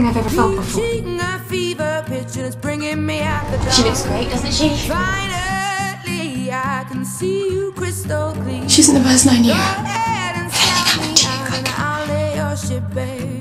I've ever felt before. She looks great, doesn't she? She isn't the person I knew. What happened to you, Gwen?